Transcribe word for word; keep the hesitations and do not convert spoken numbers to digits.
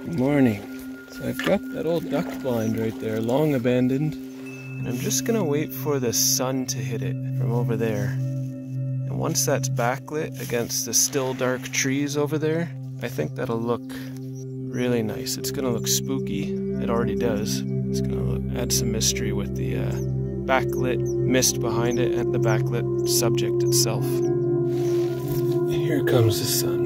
Good morning. So I've got that old duck blind right there, long abandoned. And I'm just gonna wait for the sun to hit it from over there. And once that's backlit against the still dark trees over there, I think that'll look really nice. It's gonna look spooky. It already does. It's gonna look, add some mystery with the uh, backlit mist behind it and the backlit subject itself. Here comes the sun.